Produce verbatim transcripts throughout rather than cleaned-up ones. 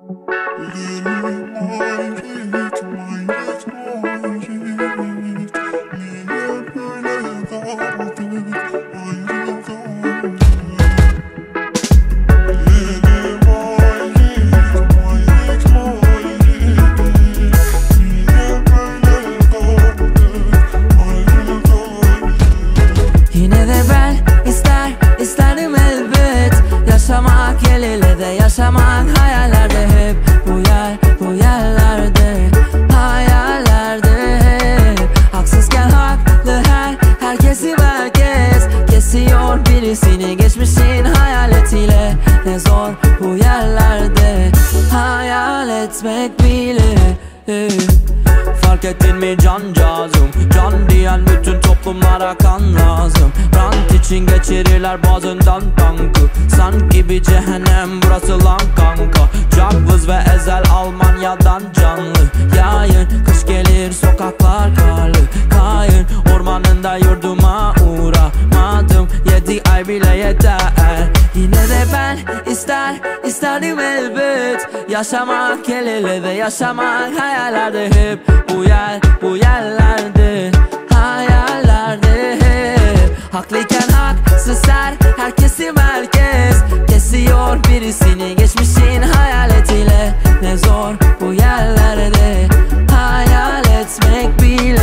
Yine de ben ister, isterdim elbet yaşamak, el ele de yaşamak, hayallerde hep bu yer, bu yerlerde, hayallerde hep. Haksızken haklı her, herkesi merkez kesiyor birisini, geçmişin hayaletiyle. Ne zor bu yerlerde hayal etmek bile. Fark ettin mi cancağızım? Can diyen bütün toplumlara kan lazım. Rant için geçirirler boğazından tankı. Sanki bir cehennem burası lan kanka. Cakvız ve ezel Almanya'dan canlı yayın. Kış gelir sokaklar karlı kayın. Ormanında yurduma uğramadım, yedi ay bile yeter. Yine de ben ister, isterdim elbet yaşamak, el ele de yaşamak, hayallerde hep bu yer, bu yerlerde, hayallerde hep. Haklıyken haksız her, herkesi merkez kesiyor birisini, geçmişin hayaletiyle. Ne zor bu yerlerde hayal etmek bile.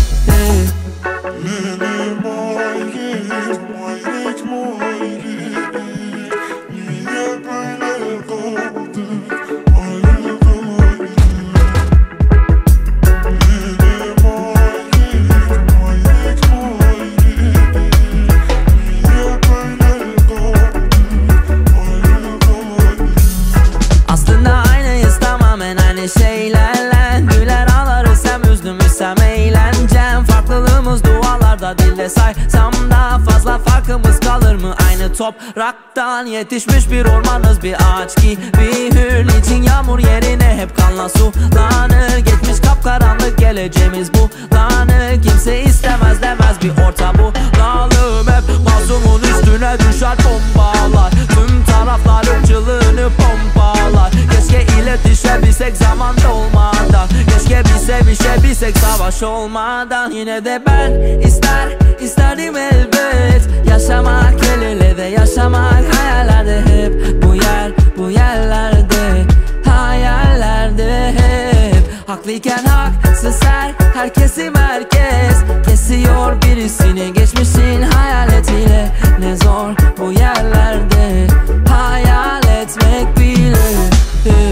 Şeylerle güler ağlarız, hem üzlümüz hem eğlencem. Farklılığımız dualarda, dilde saysam daha fazla farkımız kalır mı? Aynı topraktan yetişmiş bir ormanız, bir ağaç gibi hür. Niçin yağmur yerine hep kanla sulanır? Geçmiş kapkaranlık, geleceğimiz bulanık. Kimse istemez demez bir orta bulalım. Hep masumun üstüne düşer bombalar, tüm taraflar ırkçılığını pompalar. Keşke iletişebilsek zamanda olmadan, keşke biz sevişebilsek savaş olmadan. Yine de ben ister, isterdim elbet yaşamak, el ele de yaşamak, hayallerde hep bu yer, bu yerlerde, hayallerde hep. Haklıyken haksız her, herkesi merkez kesiyor birisini, geçmişin hayaletiyle. Ne zor bu yerlerde hayal etmek bile.